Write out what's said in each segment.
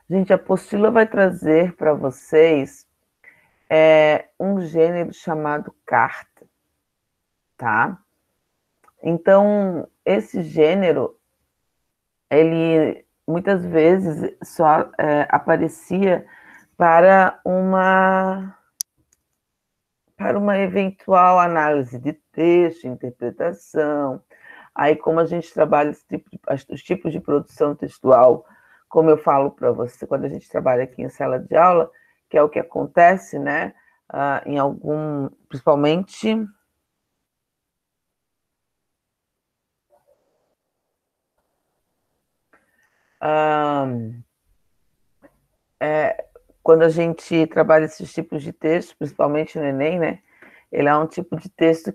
Gente, a apostila vai trazer para vocês um gênero chamado carta, tá? Então, esse gênero, ele muitas vezes só aparecia para uma eventual análise de texto, interpretação. Aí, como a gente trabalha os tipos de produção textual, como eu falo para você, quando a gente trabalha aqui em sala de aula, que é o que acontece, né? Em algum, principalmente. Ah, quando a gente trabalha esses tipos de texto, principalmente no Enem, né? Ele é um tipo de texto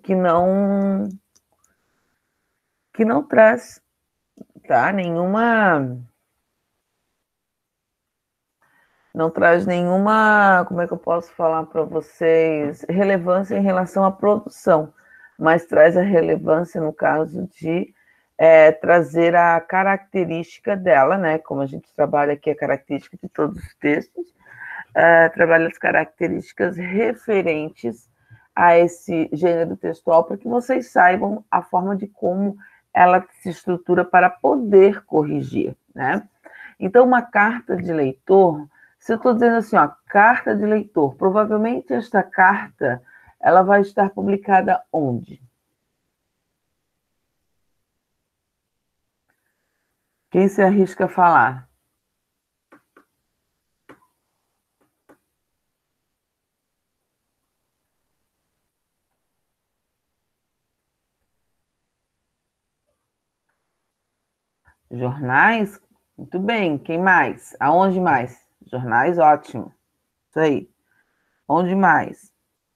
que não traz, tá? Não traz nenhuma, como é que eu posso falar para vocês, relevância em relação à produção, mas traz a relevância no caso de trazer a característica dela, né? Como a gente trabalha aqui a característica de todos os textos, trabalha as características referentes a esse gênero textual para que vocês saibam a forma de como ela se estrutura para poder corrigir, né? Então, uma carta de leitor, se eu estou dizendo assim, ó, carta de leitor, provavelmente esta carta ela vai estar publicada onde? Quem se arrisca a falar? Jornais? Muito bem. Quem mais? Aonde mais? Jornais, ótimo. Isso aí. Onde mais?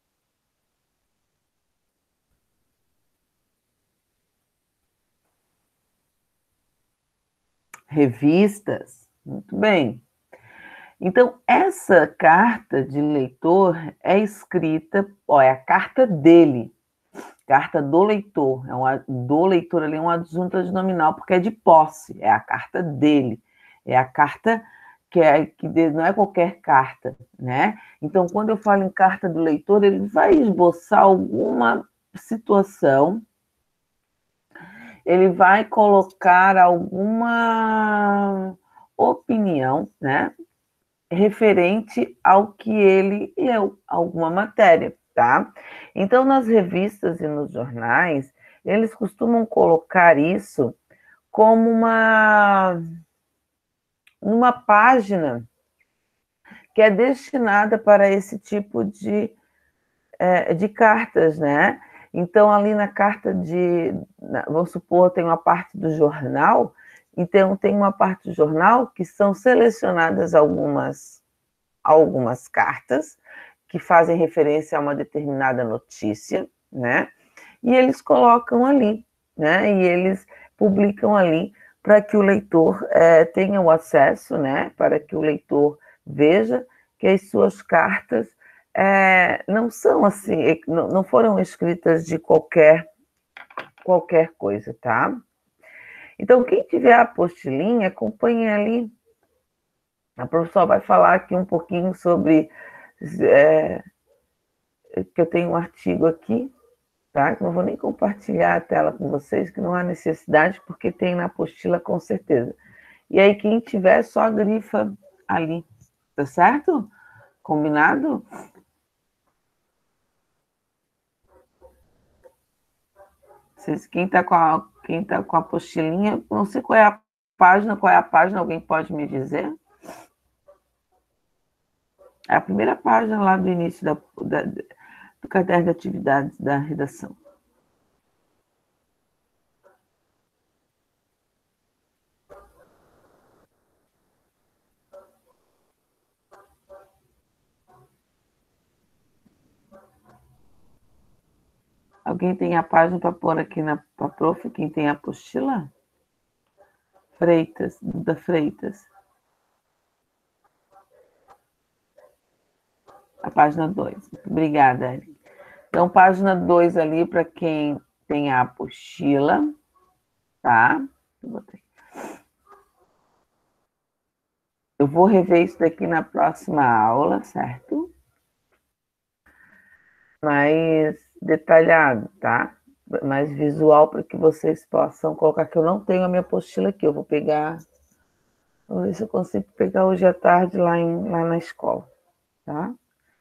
Revistas? Muito bem. Então, essa carta de leitor é escrita, ó, é a carta dele, carta do leitor, do leitor ali é um adjunto nominal, porque é de posse, é a carta dele, é a carta que não é qualquer carta, né? Então, quando eu falo em carta do leitor, ele vai esboçar alguma situação, ele vai colocar alguma opinião, né? Referente ao que ele leu, alguma matéria, tá? Então, nas revistas e nos jornais, eles costumam colocar isso como uma página que é destinada para esse tipo de cartas, né? Então, ali na carta vamos supor, tem uma parte do jornal, então tem uma parte do jornal que são selecionadas algumas cartas que fazem referência a uma determinada notícia, né? E eles colocam ali, né? E eles publicam ali para que o leitor tenha o acesso, né? Para que o leitor veja que as suas cartas não são assim, não foram escritas de qualquer coisa, tá? Então, quem tiver a apostilinha, acompanhe ali. A professora vai falar aqui um pouquinho sobre que eu tenho um artigo aqui, tá? Não vou nem compartilhar a tela com vocês, que não há necessidade, porque tem na apostila com certeza. E aí, quem tiver, só grifa ali, tá certo? Combinado? Quem tá com a apostilinha, não sei qual é a página, alguém pode me dizer? É a primeira página lá do início do caderno de atividades da redação. Alguém tem a página para pôr aqui para prof? Quem tem a apostila? Freitas, Duda Freitas. A página 2. Obrigada, Eric. Então, página 2 ali para quem tem a apostila, tá? vou rever isso daqui na próxima aula, certo? Mais detalhado, tá? Mais visual, para que vocês possam colocar, que eu não tenho a minha apostila aqui, eu vou pegar, vou ver se eu consigo pegar hoje à tarde lá na escola, tá?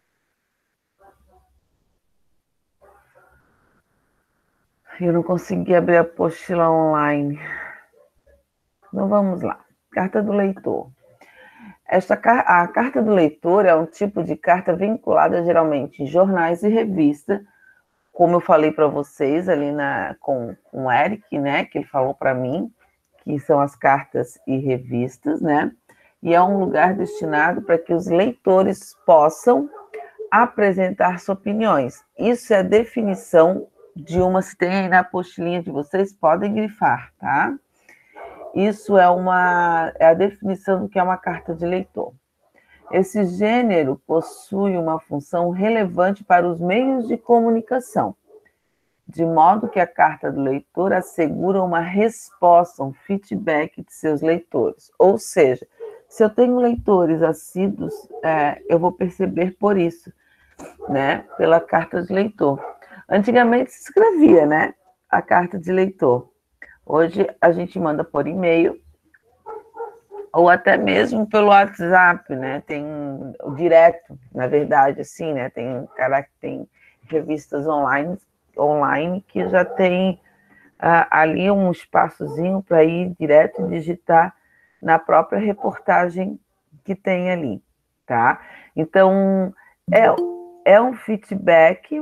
Eu não consegui abrir a apostila online. Então vamos lá. Carta do leitor. A carta do leitor é um tipo de carta vinculada geralmente em jornais e revistas, como eu falei para vocês ali com o Eric, né, que ele falou para mim, que são as cartas e revistas, né, e é um lugar destinado para que os leitores possam apresentar suas opiniões. Isso é a definição de uma, se tem aí na apostilinha de vocês, podem grifar, tá? Isso é a definição do que é uma carta de leitor. Esse gênero possui uma função relevante para os meios de comunicação, de modo que a carta do leitor assegura uma resposta, um feedback de seus leitores. Ou seja, se eu tenho leitores assíduos, eu vou perceber por isso, né? Pela carta de leitor. Antigamente se escrevia, né? A carta de leitor. Hoje a gente manda por e-mail ou até mesmo pelo WhatsApp, né? Tem o direto, na verdade, assim, né? Tem revistas online que já tem ali um espaçozinho para ir direto e digitar na própria reportagem que tem ali, tá? Então, é um feedback.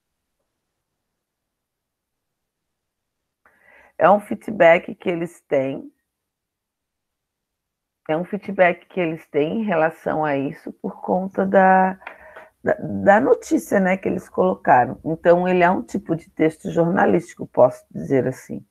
É um feedback que eles têm. É um feedback que eles têm em relação a isso por conta da notícia, né, que eles colocaram. Então, ele é um tipo de texto jornalístico, posso dizer assim.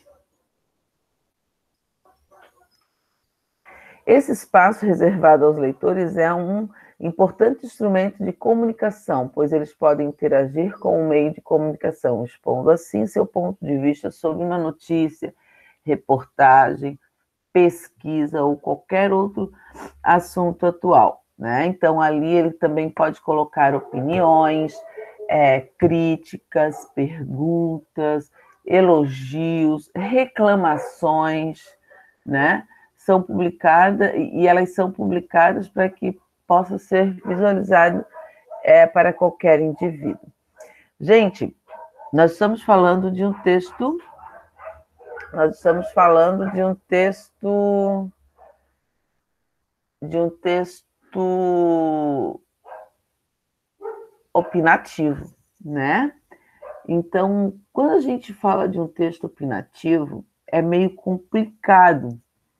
Esse espaço reservado aos leitores é um importante instrumento de comunicação, pois eles podem interagir com o meio de comunicação, expondo assim seu ponto de vista sobre uma notícia, reportagem, pesquisa ou qualquer outro assunto atual, né? Então, ali ele também pode colocar opiniões, críticas, perguntas, elogios, reclamações, né? São publicadas, e elas são publicadas para que possa ser visualizado para qualquer indivíduo. Gente, nós estamos falando de um texto opinativo, né? Então, quando a gente fala de um texto opinativo, é meio complicado,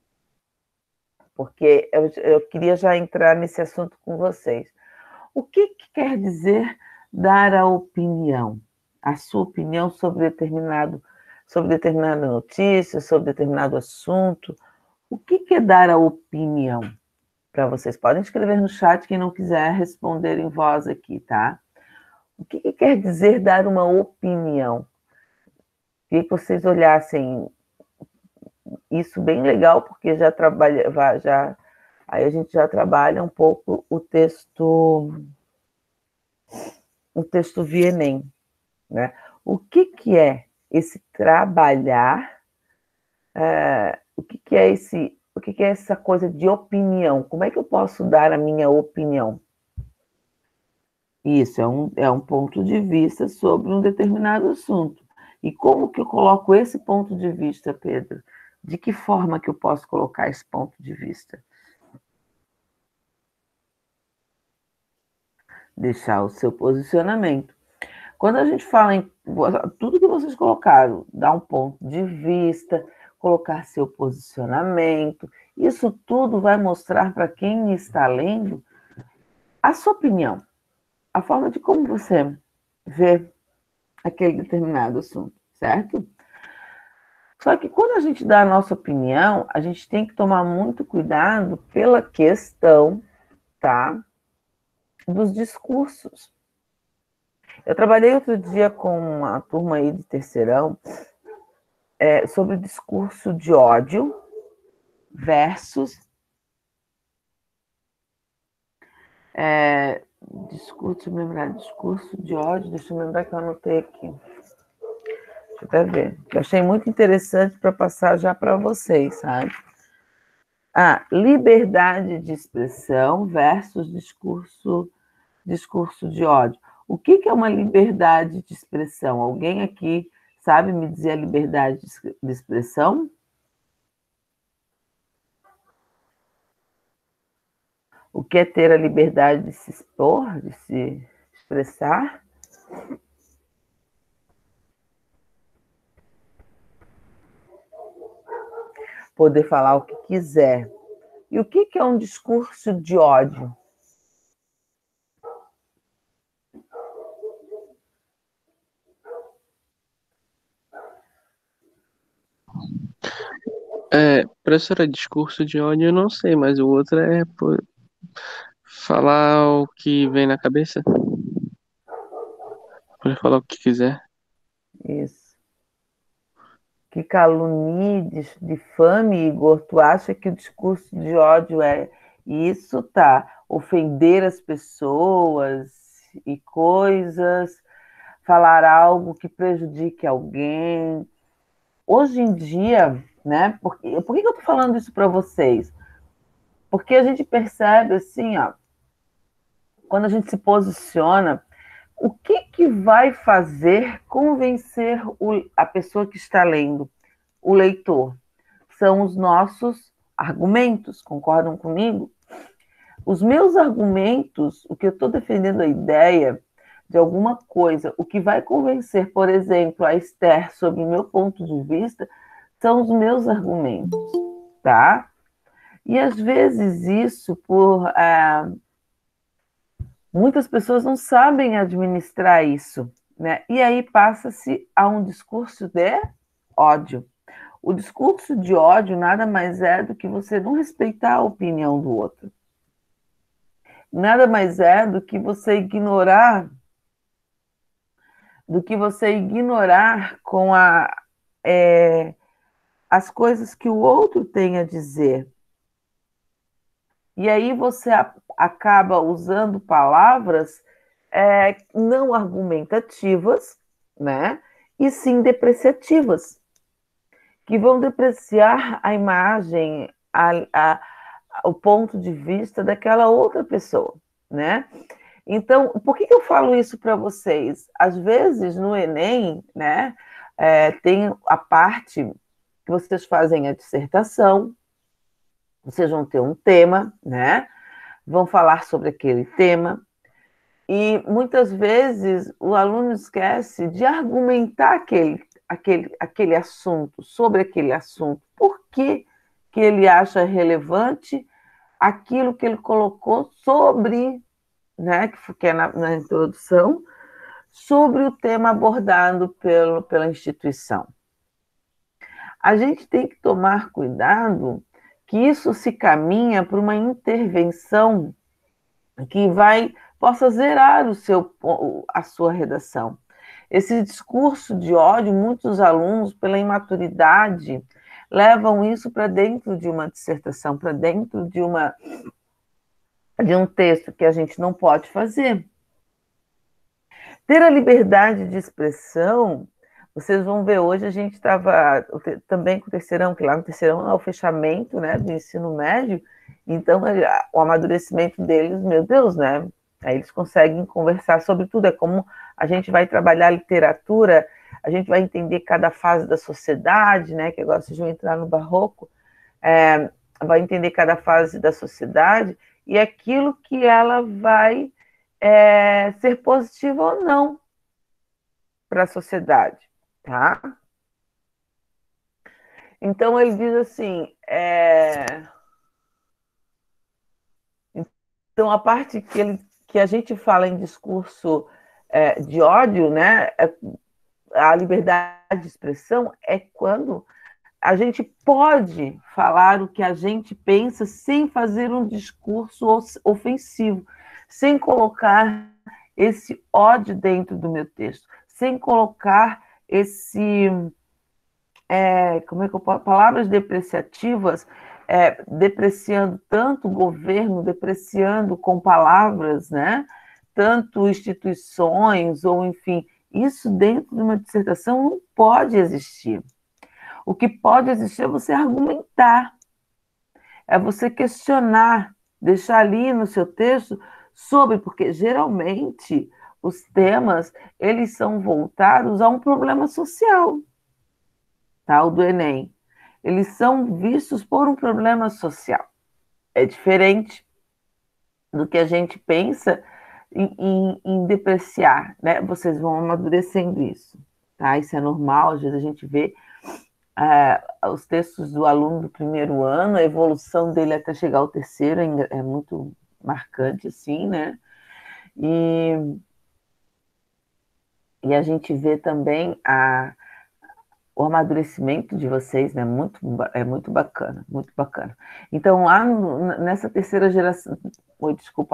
porque eu queria já entrar nesse assunto com vocês. O que quer dizer dar a opinião? A sua opinião sobre determinada notícia, sobre determinado assunto. O que é dar a opinião? Para vocês podem escrever no chat quem não quiser responder em voz aqui, tá? O que quer dizer dar uma opinião? Queria que vocês olhassem isso bem legal, porque aí a gente já trabalha um pouco o texto via Enem, né? O que é esse trabalhar? O que é essa coisa de opinião? Como é que eu posso dar a minha opinião? Isso é um ponto de vista sobre um determinado assunto. E como que eu coloco esse ponto de vista, Pedro? De que forma que eu posso colocar esse ponto de vista? Deixar o seu posicionamento. Quando a gente fala em tudo que vocês colocaram, dar um ponto de vista, colocar seu posicionamento, isso tudo vai mostrar para quem está lendo a sua opinião, a forma de como você vê aquele determinado assunto, certo? Só que quando a gente dá a nossa opinião, a gente tem que tomar muito cuidado pela questão, tá, dos discursos. Eu trabalhei outro dia com uma turma aí de terceirão sobre o discurso de ódio versus Deixa eu lembrar, discurso de ódio, deixa eu lembrar que eu anotei aqui. Deixa eu até ver. Eu achei muito interessante para passar já para vocês, sabe? Liberdade de expressão versus discurso de ódio. O que é uma liberdade de expressão? Alguém aqui sabe me dizer a liberdade de expressão? O que é ter a liberdade de se expor, de se expressar? Poder falar o que quiser. E o que é um discurso de ódio? Professora, discurso de ódio eu não sei, mas o outro é falar o que vem na cabeça. Pode falar o que quiser. Isso. Que calunie, difame, Igor, tu acha que o discurso de ódio é isso, tá? Ofender as pessoas e coisas, falar algo que prejudique alguém. Hoje em dia, né? Por que eu tô falando isso para vocês? Porque a gente percebe assim, ó, quando a gente se posiciona, o que vai fazer convencer a pessoa que está lendo, o leitor? São os nossos argumentos, concordam comigo? Os meus argumentos, o que eu estou defendendo a ideia de alguma coisa, o que vai convencer, por exemplo, a Esther sobre o meu ponto de vista, são os meus argumentos, tá? E às vezes isso muitas pessoas não sabem administrar isso, né? E aí passa-se a um discurso de ódio. O discurso de ódio nada mais é do que você não respeitar a opinião do outro. Nada mais é do que você ignorar as coisas que o outro tem a dizer. E aí você acaba usando palavras não argumentativas, né? E sim depreciativas, que vão depreciar a imagem, o ponto de vista daquela outra pessoa, né? Então, por que eu falo isso para vocês? Às vezes, no Enem, né, tem a parte que vocês fazem a dissertação, vocês vão ter um tema, né? Vão falar sobre aquele tema, e muitas vezes o aluno esquece de argumentar aquele assunto, sobre aquele assunto. Por que ele acha relevante aquilo que ele colocou sobre, né, que é na introdução, sobre o tema abordado pela instituição. A gente tem que tomar cuidado que isso se caminha para uma intervenção que possa zerar a sua redação. Esse discurso de ódio, muitos alunos, pela imaturidade, levam isso para dentro de uma dissertação, para dentro de um texto que a gente não pode fazer. Ter a liberdade de expressão, vocês vão ver hoje, a gente estava também com o terceirão, que lá no terceirão é o fechamento, né, do ensino médio, então o amadurecimento deles, meu Deus, né, aí eles conseguem conversar sobre tudo, é como a gente vai trabalhar literatura, a gente vai entender cada fase da sociedade, né, que agora vocês vão entrar no barroco, vai entender cada fase da sociedade e aquilo que ela vai ser positiva ou não para a sociedade, tá? Então ele diz assim, então a parte que a gente fala em discurso de ódio, né, a liberdade de expressão é quando a gente pode falar o que a gente pensa sem fazer um discurso ofensivo, sem colocar esse ódio dentro do meu texto, sem colocar como é que eu posso, palavras depreciativas depreciando tanto o governo, depreciando com palavras, né? Tanto instituições, ou enfim, isso dentro de uma dissertação não pode existir. O que pode existir é você argumentar, é você questionar, deixar ali no seu texto sobre, porque geralmente os temas, eles são voltados a um problema social, tá? O do Enem. Eles são vistos por um problema social. É diferente do que a gente pensa em depreciar, né? Vocês vão amadurecendo isso, tá? Isso é normal, às vezes a gente vê os textos do aluno do primeiro ano, a evolução dele até chegar ao terceiro é muito marcante, assim, né? E a gente vê também o amadurecimento de vocês, né? É muito bacana, muito bacana. Então, lá nessa terceira geração, desculpa,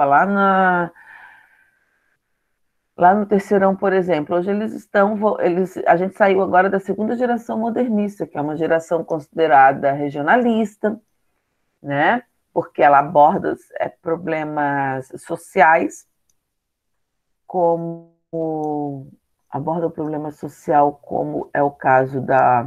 lá no terceirão, por exemplo, hoje a gente saiu agora da segunda geração modernista, que é uma geração considerada regionalista, né? Porque ela aborda problemas sociais, como aborda o problema social, como é o caso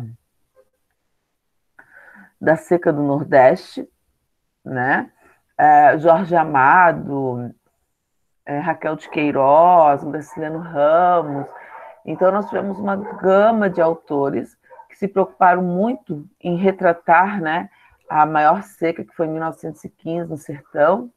da seca do Nordeste, né? Jorge Amado, Raquel de Queiroz, Graciliano Ramos. Então, nós tivemos uma gama de autores que se preocuparam muito em retratar, né, a maior seca, que foi em 1915, no Sertão.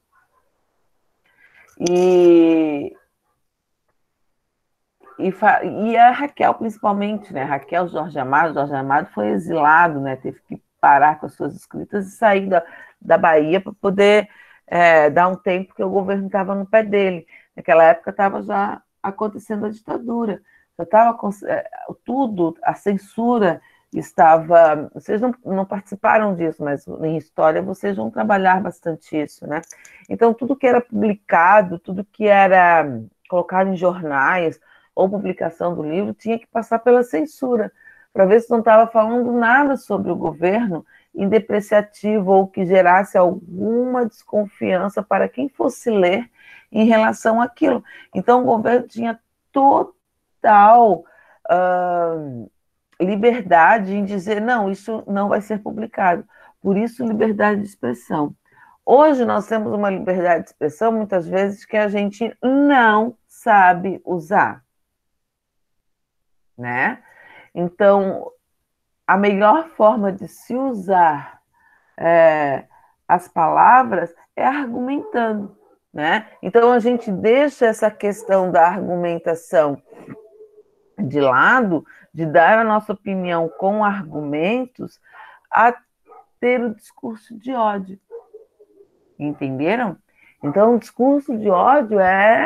E a Raquel, principalmente, né? Raquel, Jorge Amado foi exilado, né? Teve que parar com as suas escritas e sair da Bahia para poder dar um tempo que o governo estava no pé dele. Naquela época estava já acontecendo a ditadura, já estava tudo, a censura estava. Vocês não participaram disso, mas em história vocês vão trabalhar bastante isso, né? Então, tudo que era publicado, tudo que era colocado em jornais, ou publicação do livro, tinha que passar pela censura, para ver se não estava falando nada sobre o governo indepreciativo ou que gerasse alguma desconfiança para quem fosse ler em relação àquilo. Então, o governo tinha total liberdade em dizer, não, isso não vai ser publicado. Por isso, liberdade de expressão. Hoje, nós temos uma liberdade de expressão, muitas vezes, que a gente não sabe usar, né? Então, a melhor forma de se usar as palavras é argumentando, né? Então, a gente deixa essa questão da argumentação de lado, de dar a nossa opinião com argumentos, a ter o discurso de ódio. Entenderam? Então, o discurso de ódio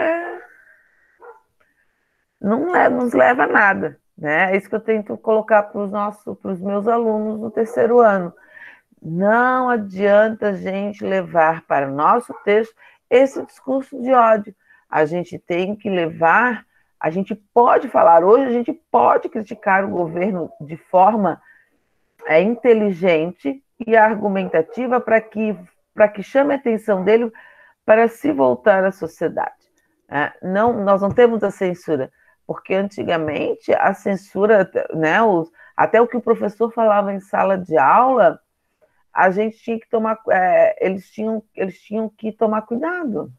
não nos leva a nada, né? É isso que eu tento colocar para os meus alunos no terceiro ano. Não adianta a gente levar para o nosso texto esse discurso de ódio. A gente tem que levar, a gente pode falar, hoje a gente pode criticar o governo de forma inteligente e argumentativa para que chame a atenção dele para se voltar à sociedade. Nós não temos a censura, porque antigamente a censura, né, até o que o professor falava em sala de aula, a gente tinha que tomar, eles tinham que tomar cuidado.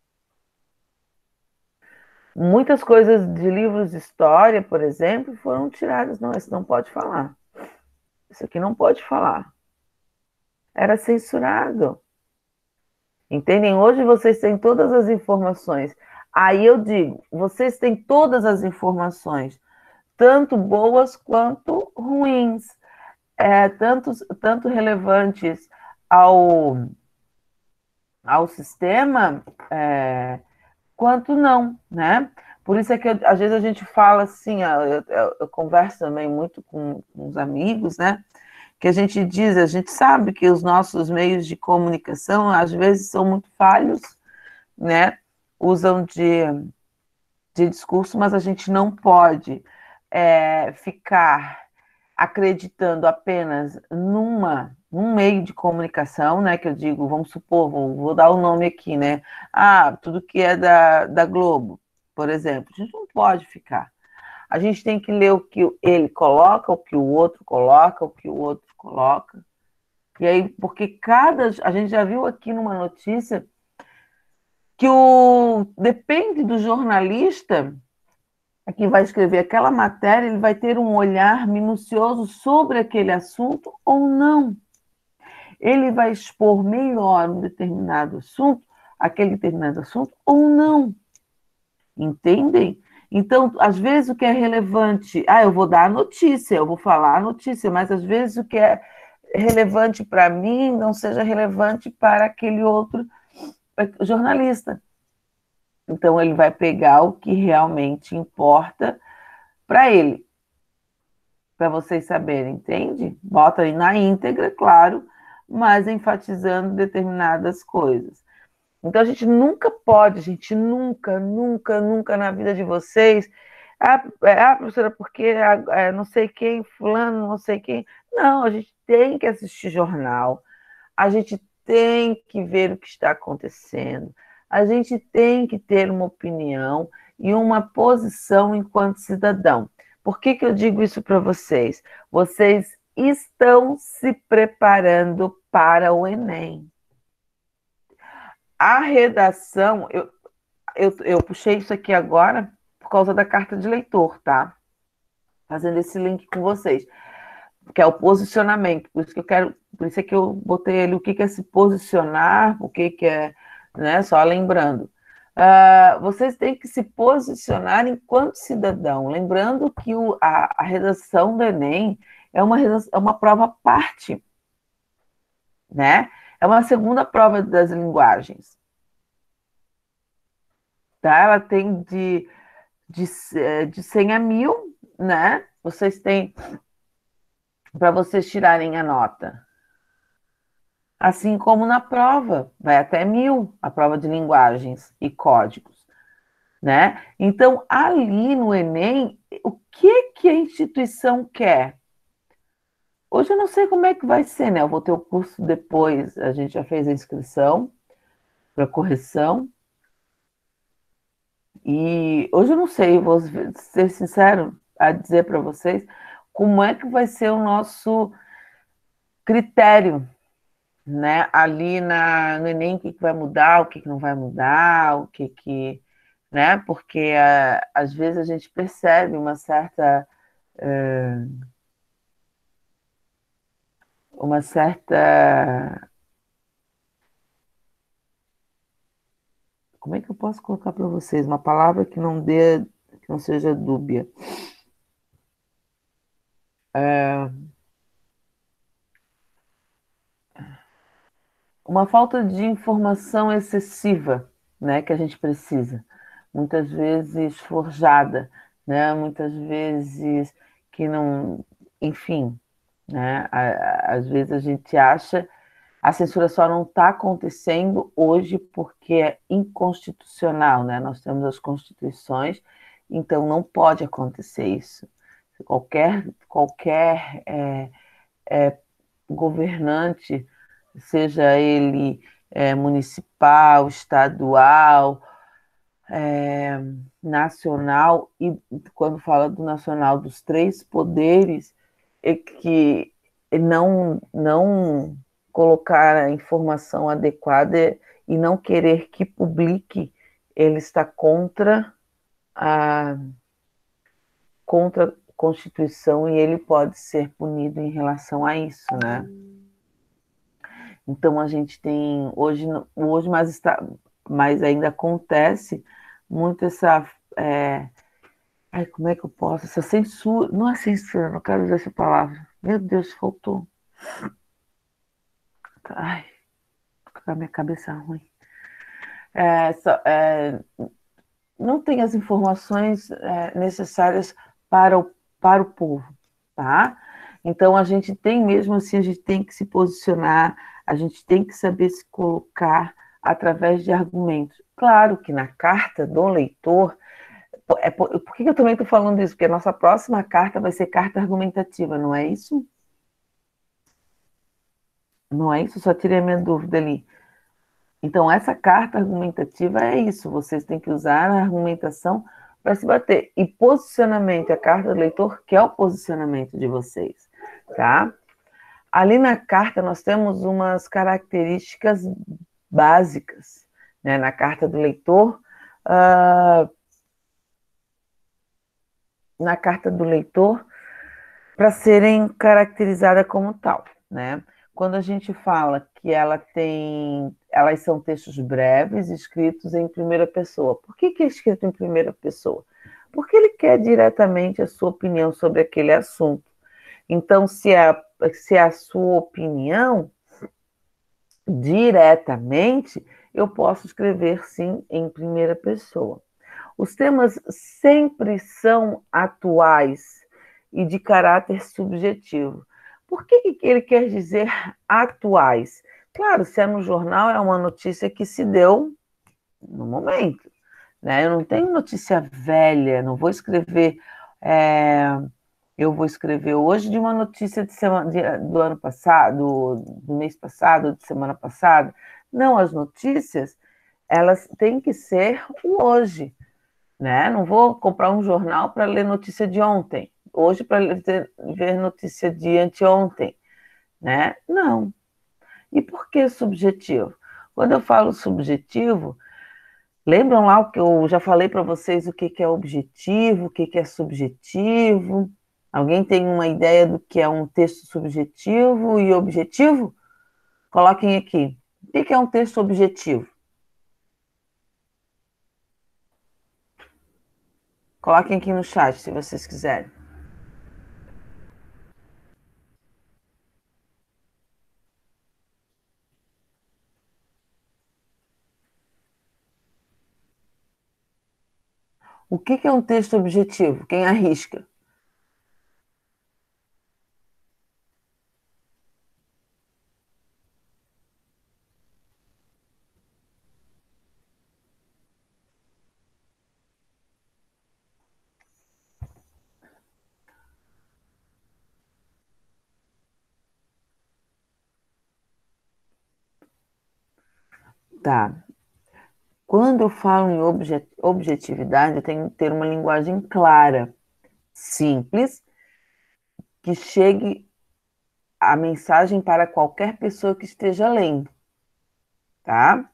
Muitas coisas de livros de história, por exemplo, foram tiradas. Não, isso não pode falar. Isso aqui não pode falar. Era censurado. Entendem? Hoje vocês têm todas as informações. Aí eu digo, vocês têm todas as informações, tanto boas quanto ruins, tanto relevantes ao sistema, quanto não, né? Por isso é que às vezes a gente fala assim, eu converso também muito com os amigos, né? Que a gente sabe que os nossos meios de comunicação às vezes são muito falhos, né? Usam de discurso, mas a gente não pode ficar acreditando apenas num meio de comunicação, né, que eu digo, vamos supor, vou dar o nome aqui, né, tudo que é da Globo, por exemplo, a gente não pode ficar. A gente tem que ler o que ele coloca, o que o outro coloca, o que o outro coloca. E aí, porque a gente já viu aqui numa notícia que depende do jornalista que vai escrever aquela matéria, ele vai ter um olhar minucioso sobre aquele assunto ou não. Ele vai expor melhor um determinado assunto, aquele determinado assunto ou não. Entendem? Então, às vezes o que é relevante, eu vou dar a notícia, eu vou falar a notícia, mas às vezes o que é relevante para mim não seja relevante para aquele outro jornalista. Então, ele vai pegar o que realmente importa para ele, para vocês saberem, entende? Bota aí na íntegra, claro, mas enfatizando determinadas coisas. Então, a gente nunca pode, gente, nunca, nunca, nunca na vida de vocês, professora, porque não sei quem, fulano, não sei quem. Não, a gente tem que assistir jornal, a gente tem que ver o que está acontecendo, a gente tem que ter uma opinião e uma posição enquanto cidadão. Por que eu digo isso para vocês? Vocês estão se preparando para o Enem. A redação, eu puxei isso aqui agora por causa da carta de leitor, tá? Fazendo esse link com vocês, que é o posicionamento. Por isso é que eu botei ele o que é se posicionar, o que é, né? Só lembrando. Vocês têm que se posicionar enquanto cidadão. Lembrando que a redação do Enem é uma prova à parte, né? É uma segunda prova das linguagens. Tá? Ela tem de 100 a 1000, né? Vocês têm para vocês tirarem a nota. Assim como na prova, vai até 1000, a prova de linguagens e códigos, né? Então, ali no Enem, o que a instituição quer? Hoje eu não sei como é que vai ser, né? Eu vou ter o curso depois, a gente já fez a inscrição para correção. E hoje eu não sei, vou ser sincero a dizer para vocês, como é que vai ser o nosso critério, né? Ali no Enem, o que vai mudar, o que não vai mudar, né? Porque às vezes a gente percebe uma certa, como é que eu posso colocar para vocês uma palavra que não seja dúbia? Uma falta de informação excessiva, né, que a gente precisa, muitas vezes forjada, né, muitas vezes que não, enfim, né, às vezes a gente acha, a censura só não está acontecendo hoje porque é inconstitucional, né, nós temos as constituições, então não pode acontecer isso. Qualquer governante, seja ele municipal, estadual, nacional, e quando fala do nacional, dos três poderes, é que não colocar a informação adequada e não querer que publique, ele está contra a Constituição e ele pode ser punido em relação a isso, né? Então a gente tem hoje mas ainda acontece muito essa como é que eu posso? Essa censura, não é censura, não quero usar essa palavra. Meu Deus, faltou. Ai, a minha cabeça ruim. Não tem as informações necessárias para o povo, tá? Então a gente tem mesmo assim, a gente tem que se posicionar, a gente tem que saber se colocar através de argumentos. Claro que na carta do leitor Por que eu também estou falando isso? Porque a nossa próxima carta vai ser carta argumentativa, não é isso? Não é isso? Só tirei a minha dúvida ali. Então, essa carta argumentativa é isso. Vocês têm que usar a argumentação para se bater. E posicionamento, a carta do leitor quer o posicionamento de vocês, tá? Ali na carta nós temos umas características básicas, né? Na carta do leitor, na carta do leitor, para serem caracterizadas como tal, né? Quando a gente fala que elas são textos breves, escritos em primeira pessoa. Por que é escrito em primeira pessoa? Porque ele quer diretamente a sua opinião sobre aquele assunto. Então, se é a sua opinião, diretamente, eu posso escrever sim em primeira pessoa. Os temas sempre são atuais e de caráter subjetivo. Por que ele quer dizer atuais? Claro, se é no jornal, é uma notícia que se deu no momento, né? Eu não tenho notícia velha, não vou escrever. Eu vou escrever hoje de uma notícia do ano passado, do mês passado, de semana passada. Não, as notícias, elas têm que ser o hoje, né? Não vou comprar um jornal para ler notícia de ontem, hoje para ver notícia de anteontem, né? Não. E por que subjetivo? Quando eu falo subjetivo, lembram lá o que eu já falei para vocês o que é objetivo, o que é subjetivo? Alguém tem uma ideia do que é um texto subjetivo e objetivo? Coloquem aqui. O que é um texto objetivo? Coloquem aqui no chat, se vocês quiserem. O que é um texto objetivo? Quem arrisca? Tá. Quando eu falo em objetividade, eu tenho que ter uma linguagem clara, simples, que chegue a mensagem para qualquer pessoa que esteja lendo, tá?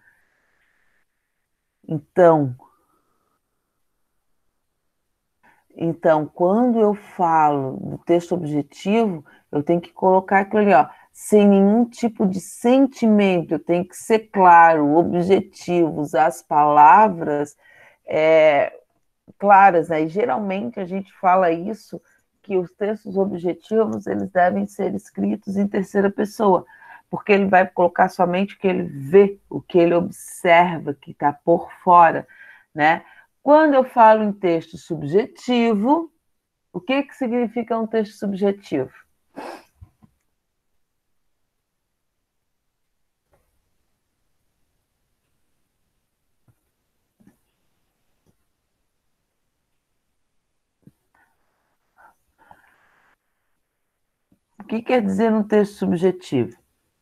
Então, quando eu falo do texto objetivo, eu tenho que colocar aquilo ali, ó, sem nenhum tipo de sentimento, eu tenho que ser claro, objetivo, usar as palavras claras, né? E geralmente a gente fala isso, que os textos objetivos, eles devem ser escritos em terceira pessoa, porque ele vai colocar somente o que ele vê, o que ele observa, que está por fora, né? Quando eu falo em texto subjetivo, o que significa um texto subjetivo? O que quer dizer um texto subjetivo?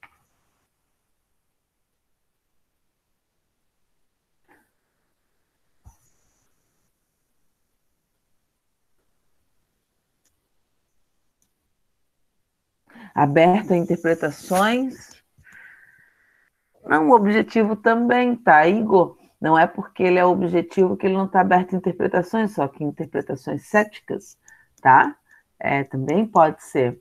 Aberto a interpretações. Não, o objetivo também, tá, Igor? Não é porque ele é objetivo que ele não está aberto a interpretações, só que interpretações céticas, tá? Também pode ser.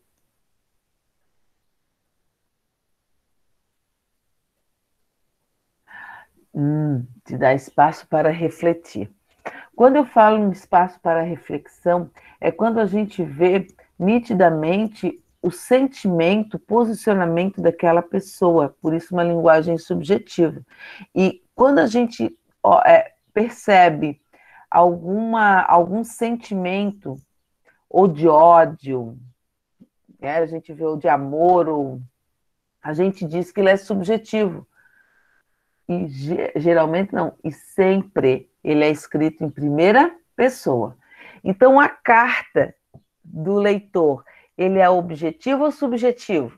Te dá espaço para refletir. Quando eu falo em espaço para reflexão, é quando a gente vê nitidamente o sentimento, o posicionamento daquela pessoa, por isso uma linguagem subjetiva. E quando a gente percebe algum sentimento, ou de ódio, né? A gente vê o de amor, ou a gente diz que ele é subjetivo. E geralmente não, e sempre ele é escrito em primeira pessoa. Então, a carta do leitor, ele é objetivo ou subjetivo?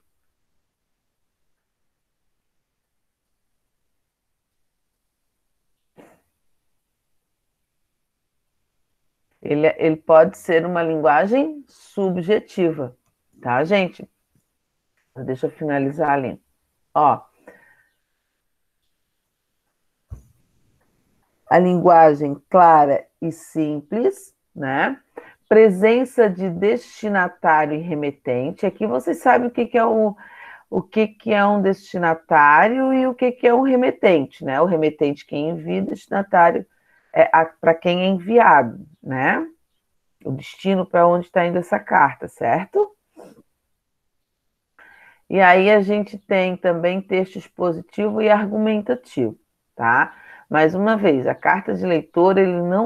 Ele pode ser uma linguagem subjetiva, tá, gente? Deixa eu finalizar ali. Ó, a linguagem clara e simples, né? Presença de destinatário e remetente. Aqui vocês sabem o que é um destinatário e o que é um remetente, né? O remetente quem envia, o destinatário é para quem é enviado, né? O destino para onde está indo essa carta, certo? E aí a gente tem também texto expositivo e argumentativo, tá? Mais uma vez, a carta de leitor,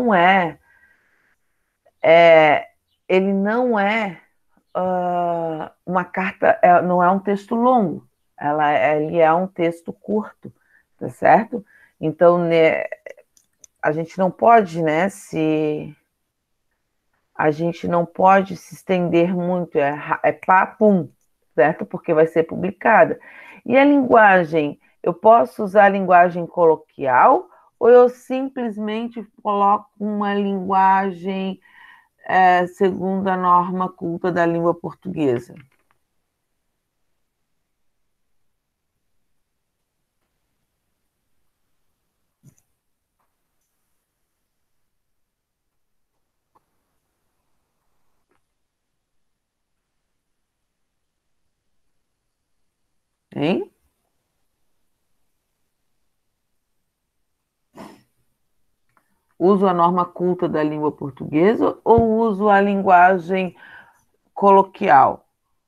ele não é uma carta, não é um texto longo, ele é um texto curto, tá certo? Então, né, a gente não pode, né, a gente não pode se estender muito, é pum, certo? Porque vai ser publicada. E a linguagem, eu posso usar a linguagem coloquial ou eu simplesmente coloco uma linguagem segundo a norma culta da língua portuguesa? Hein? Uso a norma culta da língua portuguesa ou uso a linguagem coloquial?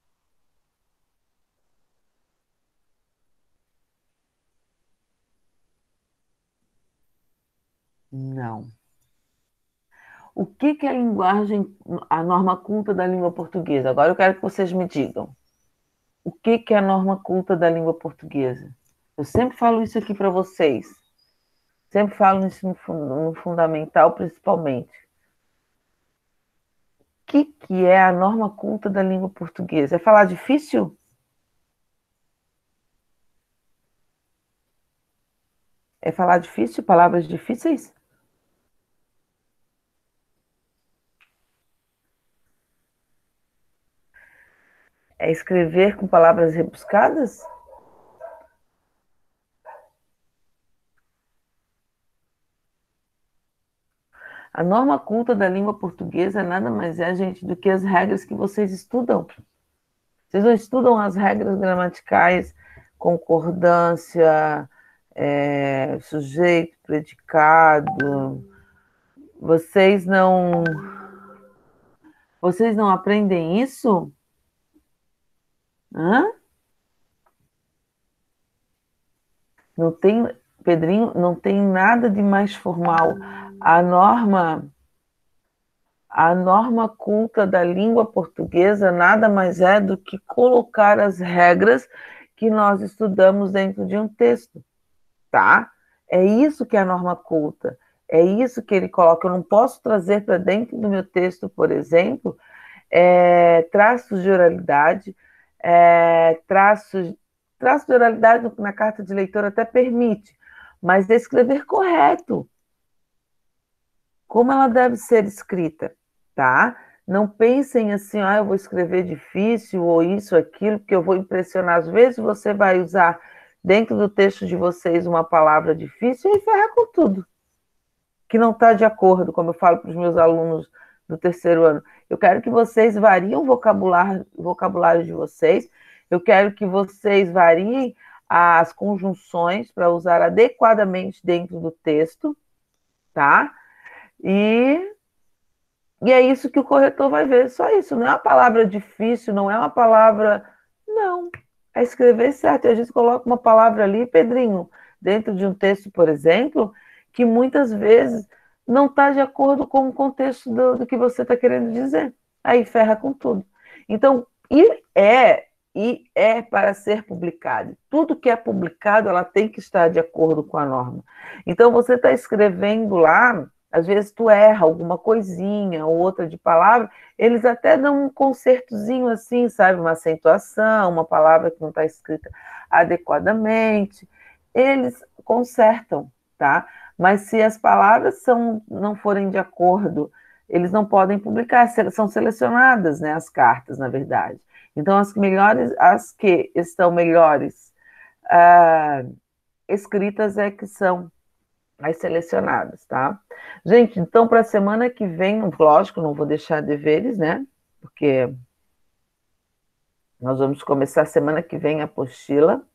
Não. O que é a linguagem, a norma culta da língua portuguesa? Agora eu quero que vocês me digam. O que é a norma culta da língua portuguesa? Eu sempre falo isso aqui para vocês. Sempre falo isso no fundamental, principalmente. O que é a norma culta da língua portuguesa? É falar difícil? É falar difícil? Palavras difíceis? É escrever com palavras rebuscadas? A norma culta da língua portuguesa nada mais é, gente, do que as regras que vocês estudam. Vocês não estudam as regras gramaticais, concordância, sujeito, predicado. Vocês não, vocês não aprendem isso? Hã? Não tem, Pedrinho, não tem nada de mais formal. A norma, a norma culta da língua portuguesa nada mais é do que colocar as regras que nós estudamos dentro de um texto, tá? É isso que é a norma culta. É isso que ele coloca. Eu não posso trazer para dentro do meu texto, por exemplo, traços de oralidade, traços de oralidade na carta de leitor até permite, mas escrever correto, como ela deve ser escrita, tá? Não pensem assim, eu vou escrever difícil ou isso, aquilo, porque eu vou impressionar. Às vezes você vai usar dentro do texto de vocês uma palavra difícil e ferra com tudo, que não está de acordo, como eu falo para os meus alunos do terceiro ano. Eu quero que vocês variem o vocabulário de vocês, eu quero que vocês variem as conjunções para usar adequadamente dentro do texto, tá? E é isso que o corretor vai ver, só isso. Não é uma palavra difícil, não é uma palavra. Não, é escrever certo. E a gente coloca uma palavra ali, Pedrinho, dentro de um texto, por exemplo, que muitas vezes não está de acordo com o contexto do que você está querendo dizer. Aí ferra com tudo. Então, e é para ser publicado. Tudo que é publicado, ela tem que estar de acordo com a norma. Então, você está escrevendo lá às vezes tu erra alguma coisinha ou outra de palavra, eles até dão um consertozinho assim, sabe? Uma acentuação, uma palavra que não está escrita adequadamente. Eles consertam, tá? Mas se as palavras não forem de acordo, eles não podem publicar, são selecionadas, né, as cartas, na verdade. Então, as que estão melhores escritas é que são as selecionadas, tá? Gente, então para a semana que vem, lógico, não vou deixar deveres, né? Porque nós vamos começar semana que vem a apostila.